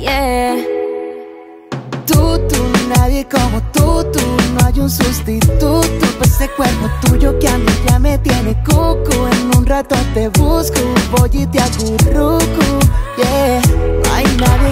yeah. Tú, nadie como tú, no hay un sustituto pa' ese cuerpo tuyo que a mí ya me tiene cucu. En un rato te busco, voy y te acurruco, yeah. No hay nadie